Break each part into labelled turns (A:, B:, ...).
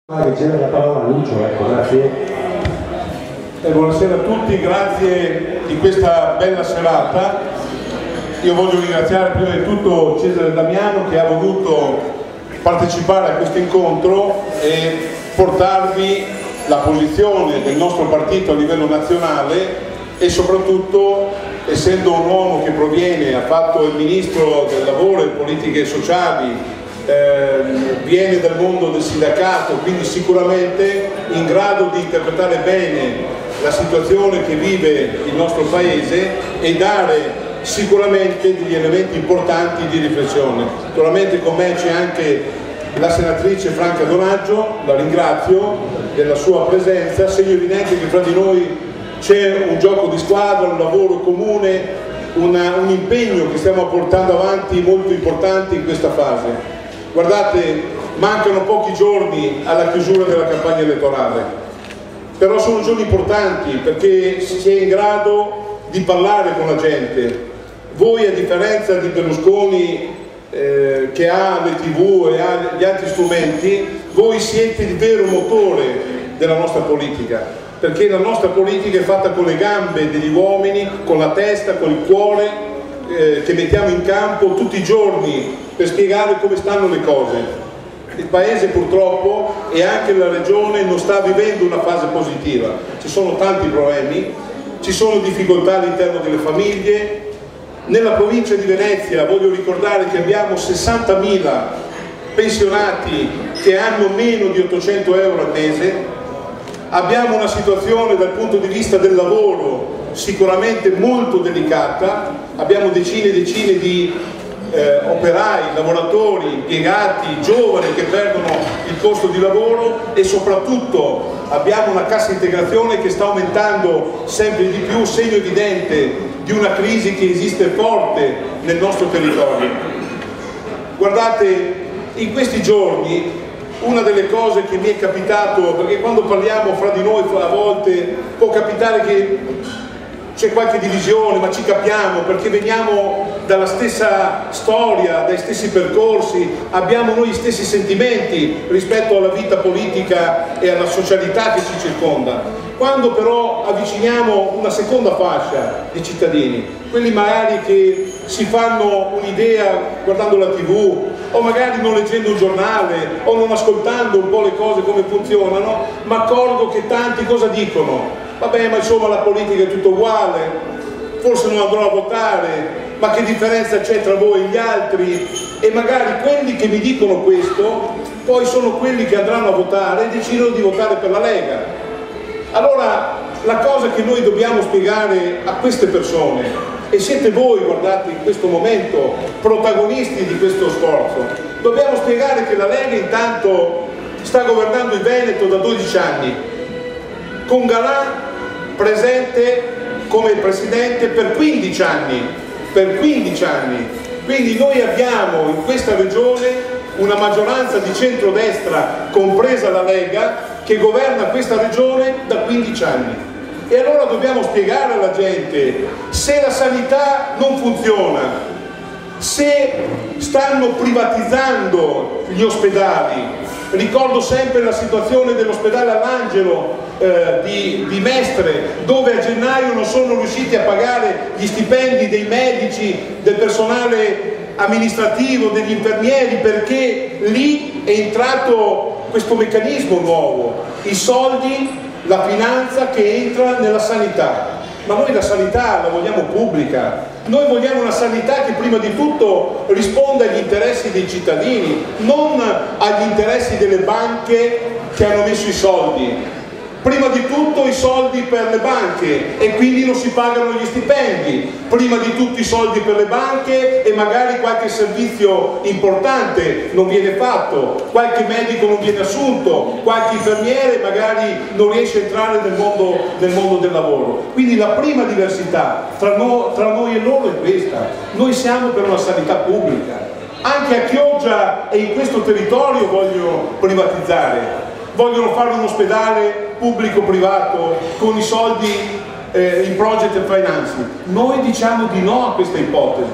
A: Chiede la parola a Lucio, ecco, grazie.
B: Buonasera a tutti, grazie di questa bella serata. Io voglio ringraziare prima di tutto Cesare Damiano che ha voluto partecipare a questo incontro e portarvi la posizione del nostro partito a livello nazionale e soprattutto, essendo un uomo che proviene, ha fatto il ministro del lavoro e politiche sociali, viene dal mondo del sindacato, quindi sicuramente in grado di interpretare bene la situazione che vive il nostro paese e dare sicuramente degli elementi importanti di riflessione. Naturalmente con me c'è anche la senatrice Franca Donaggio, la ringrazio della sua presenza, segno evidente che fra di noi c'è un gioco di squadra, un lavoro comune, un impegno che stiamo portando avanti molto importante in questa fase. Guardate, mancano pochi giorni alla chiusura della campagna elettorale, però sono giorni importanti perché si è in grado di parlare con la gente. Voi, a differenza di Berlusconi che ha le TV e ha gli altri strumenti, voi siete il vero motore della nostra politica, perché la nostra politica è fatta con le gambe degli uomini, con la testa, con il cuore che mettiamo in campo tutti i giorni per spiegare come stanno le cose. Il Paese purtroppo e anche la Regione non sta vivendo una fase positiva, ci sono tanti problemi, ci sono difficoltà all'interno delle famiglie. Nella provincia di Venezia voglio ricordare che abbiamo 60.000 pensionati che hanno meno di 800 euro al mese, abbiamo una situazione dal punto di vista del lavoro sicuramente molto delicata, abbiamo decine e decine di operai, lavoratori, impiegati, giovani che perdono il posto di lavoro e soprattutto abbiamo una cassa integrazione che sta aumentando sempre di più, segno evidente di una crisi che esiste forte nel nostro territorio. Guardate, in questi giorni una delle cose che mi è capitato, perché quando parliamo fra di noi a volte può capitare che c'è qualche divisione, ma ci capiamo perché veniamo dalla stessa storia, dai stessi percorsi, abbiamo noi gli stessi sentimenti rispetto alla vita politica e alla socialità che ci circonda. Quando però avviciniamo una seconda fascia di cittadini, quelli magari che si fanno un'idea guardando la TV o magari non leggendo un giornale o non ascoltando un po' le cose come funzionano, ma accorgo che tanti cosa dicono? Vabbè, ma insomma la politica è tutto uguale, forse non andrò a votare, ma che differenza c'è tra voi e gli altri? E magari quelli che mi dicono questo poi sono quelli che andranno a votare e decidono di votare per la Lega. Allora la cosa che noi dobbiamo spiegare a queste persone, e siete voi, guardate, in questo momento protagonisti di questo sforzo, dobbiamo spiegare che la Lega intanto sta governando il Veneto da 12 anni, con Galan presente come presidente per 15 anni, quindi noi abbiamo in questa regione una maggioranza di centrodestra, compresa la Lega, che governa questa regione da 15 anni. E allora dobbiamo spiegare alla gente, se la sanità non funziona, se stanno privatizzando gli ospedali. Ricordo sempre la situazione dell'ospedale all'Angelo di Mestre, dove a gennaio non sono riusciti a pagare gli stipendi dei medici, del personale amministrativo, degli infermieri, perché lì è entrato questo meccanismo nuovo, i soldi, la finanza che entra nella sanità. Ma noi la sanità la vogliamo pubblica, noi vogliamo una sanità che prima di tutto risponda agli interessi dei cittadini, non agli interessi delle banche che hanno messo i soldi. Prima di tutto i soldi per le banche e quindi non si pagano gli stipendi, prima di tutto i soldi per le banche e magari qualche servizio importante non viene fatto, qualche medico non viene assunto, qualche infermiere magari non riesce a entrare nel mondo del lavoro. Quindi la prima diversità tra noi e loro è questa, noi siamo per una sanità pubblica. Anche a Chioggia e in questo territorio vogliono privatizzare. Vogliono fare un ospedale pubblico-privato con i soldi in project and financing. Noi diciamo di no a questa ipotesi.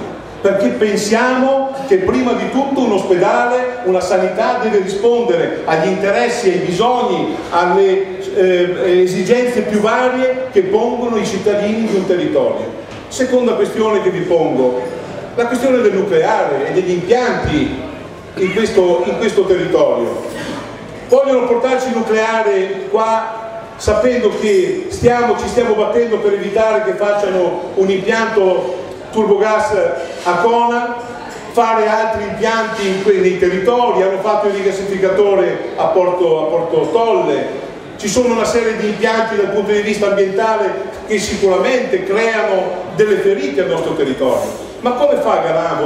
B: perché pensiamo che prima di tutto un ospedale, una sanità deve rispondere agli interessi, ai bisogni, alle esigenze più varie che pongono i cittadini di un territorio. Seconda questione che vi pongo, la questione del nucleare e degli impianti in questo territorio. Vogliono portarci il nucleare qua sapendo che ci stiamo battendo per evitare che facciano un impianto turbogas a Cona, fare altri impianti nei territori, hanno fatto il rigassificatore a Porto Tolle, ci sono una serie di impianti dal punto di vista ambientale che sicuramente creano delle ferite al nostro territorio. Ma come fa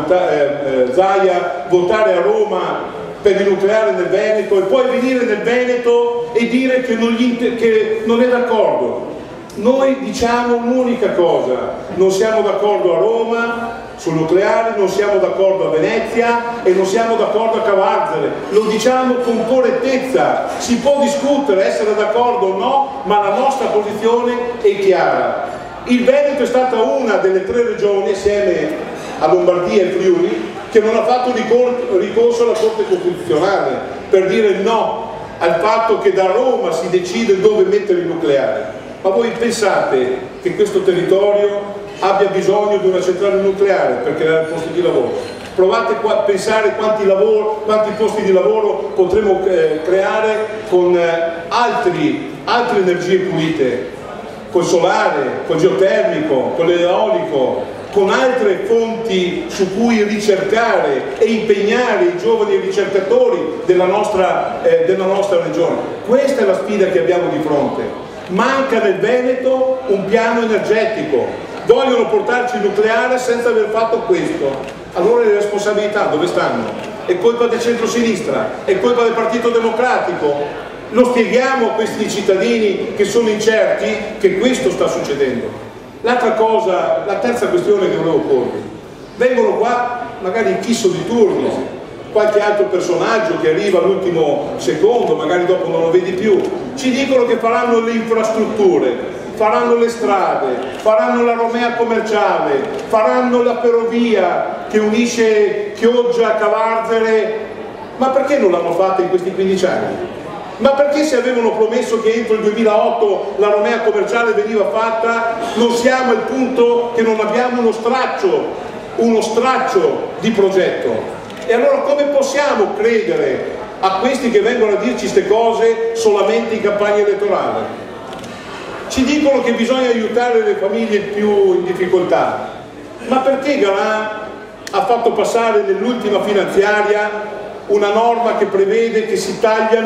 B: Zaia votare a Roma per il nucleare nel Veneto e poi venire nel Veneto e dire che non è d'accordo? Noi diciamo un'unica cosa: non siamo d'accordo a Roma sul nucleare, non siamo d'accordo a Venezia e non siamo d'accordo a Cavarzere, lo diciamo con correttezza. Si può discutere, essere d'accordo o no, ma la nostra posizione è chiara. Il Veneto è stata una delle 3 regioni, assieme a Lombardia e Friuli, che non ha fatto ricorso alla Corte Costituzionale per dire no al fatto che da Roma si decide dove mettere il nucleare. Ma voi pensate che questo territorio abbia bisogno di una centrale nucleare per creare posti di lavoro? Provate a pensare quanti posti di lavoro potremo creare con altre energie pulite, col solare, col geotermico, con l'eolico, con altre fonti su cui ricercare e impegnare i giovani ricercatori della nostra regione. Questa è la sfida che abbiamo di fronte. Manca nel Veneto un piano energetico, vogliono portarci il nucleare senza aver fatto questo. Allora le responsabilità dove stanno? È colpa del centro-sinistra? È colpa del Partito Democratico? Lo spieghiamo a questi cittadini che sono incerti che questo sta succedendo? La terza questione che volevo porvi: vengono qua magari il chisso di turno, qualche altro personaggio che arriva all'ultimo secondo, magari dopo non lo vedi più, ci dicono che faranno le infrastrutture, faranno le strade, faranno la Romea commerciale, faranno la ferrovia che unisce Chioggia a Cavarzere. Ma perché non l'hanno fatta in questi 15 anni? Ma perché se avevano promesso che entro il 2008 la Romea commerciale veniva fatta, non siamo al punto che non abbiamo uno straccio di progetto? E allora come possiamo credere a questi che vengono a dirci queste cose solamente in campagna elettorale? Ci dicono che bisogna aiutare le famiglie più in difficoltà. Ma perché Galan ha fatto passare nell'ultima finanziaria una norma che prevede che si taglia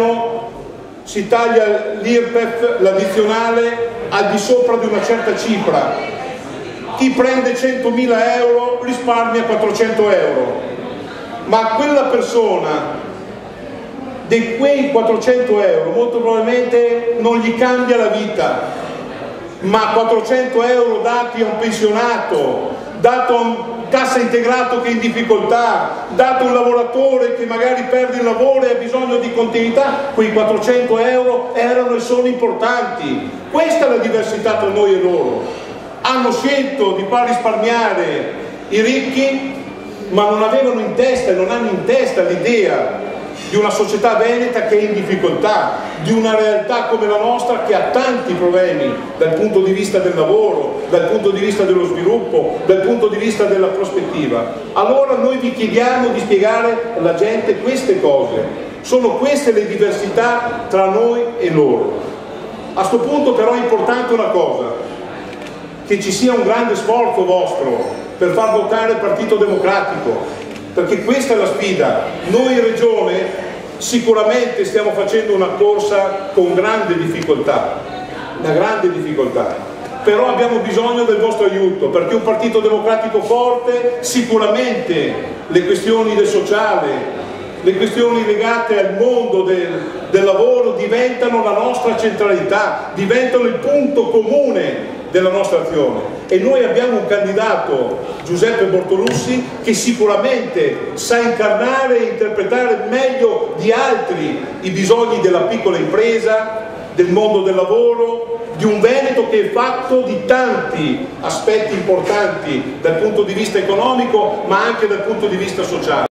B: l'IRPEF, l'addizionale, al di sopra di una certa cifra? Chi prende 100.000 euro risparmia 400 euro. Ma quella persona di quei 400 euro molto probabilmente non gli cambia la vita, ma 400 euro dati a un pensionato, dato a un cassa integrato che è in difficoltà, dato a un lavoratore che magari perde il lavoro e ha bisogno di continuità, quei 400 euro erano e sono importanti. Questa è la diversità tra noi e loro. Hanno scelto di far risparmiare i ricchi, ma non avevano in testa e non hanno in testa l'idea di una società veneta che è in difficoltà, di una realtà come la nostra che ha tanti problemi dal punto di vista del lavoro, dal punto di vista dello sviluppo, dal punto di vista della prospettiva. Allora noi vi chiediamo di spiegare alla gente queste cose. Sono queste le diversità tra noi e loro. A questo punto però è importante una cosa: che ci sia un grande sforzo vostro per far votare il Partito Democratico, perché questa è la sfida. Noi in Regione sicuramente stiamo facendo una corsa con grande difficoltà, una grande difficoltà, però abbiamo bisogno del vostro aiuto, perché un Partito Democratico forte sicuramente le questioni del sociale, le questioni legate al mondo del lavoro diventano la nostra centralità, diventano il punto comune della nostra azione. E noi abbiamo un candidato, Giuseppe Bortolussi, che sicuramente sa incarnare e interpretare meglio di altri i bisogni della piccola impresa, del mondo del lavoro, di un Veneto che è fatto di tanti aspetti importanti dal punto di vista economico ma anche dal punto di vista sociale.